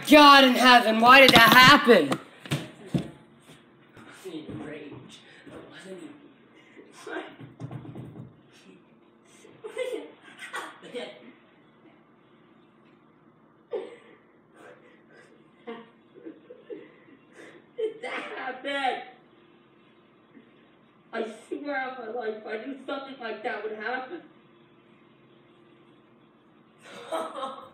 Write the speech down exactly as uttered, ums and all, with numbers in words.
God in heaven, why did that happen? Rage. Did that happen? I swear on my life, I knew something like that would happen.